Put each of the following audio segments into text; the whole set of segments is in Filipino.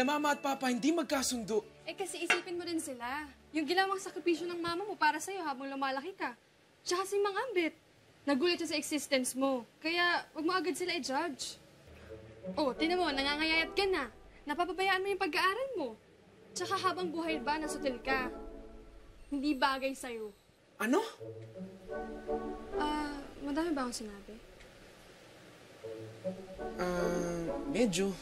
Sila mama at papa hindi magkasundo. Eh kasi isipin mo rin sila. Yung ginawang sakripisyo ng mama mo para sa'yo habang lumalaki ka. Tsaka si Mang Ambit. Nagulat siya sa existence mo. Kaya wag mo agad sila i-judge. Oh, tinan mo, nangangayayat ka na. Napapabayaan mo yung pag-aaral mo. Tsaka habang buhay ba, nasutil ka. Hindi bagay sa'yo. Ano? Madami ba akong sinabi? Medyo.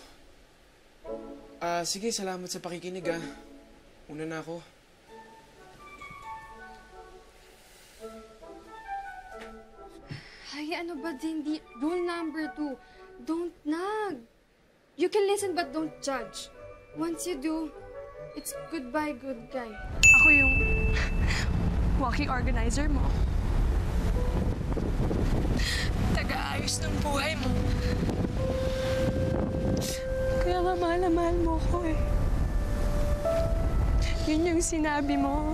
Sige, salamat sa pakikinig, ah. Una na ako. Ay, ano ba din? Rule number 2, don't nag. You can listen but don't judge. Once you do, it's goodbye, good guy. Ako yung walking organizer mo. Taga-ayos ng buhay mo. Kaya nga mahal na mahal mo ko eh. Yun yung sinabi mo.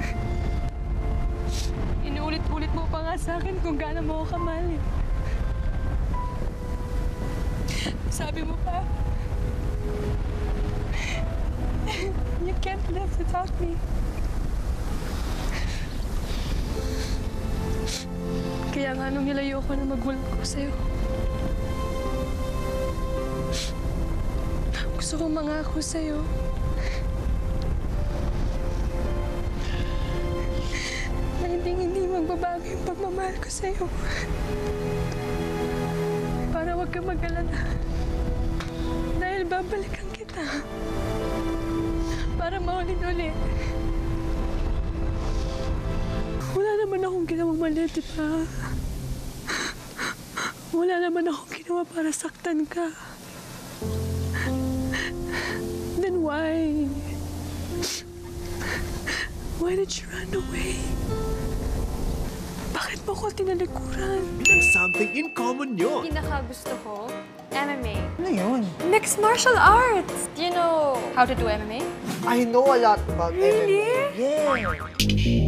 Inuulit-ulit mo pa nga sa akin kung gaano mo ako kamahal eh. Sabi mo pa, you can't live without me. Kaya nga nung nilayo ko na magulang ko sa'yo, gusto kong mangako sa'yo na hindi magbabago yung pagmamahal ko sa'yo. Para huwag ka mag-alala. Dahil babalikan kita. Para maulit-ulit. Wala naman akong ginawang mali, di ba? Wala naman akong ginawa para saktan ka. Then why? Why did you run away? Bakit mo ko tinalikuran? There's something in common nyo. Pinakagusto ko, MMA. Ano yun? Mixed martial arts! Do you know how to do MMA? I know a lot about Really? MMA. Yeah.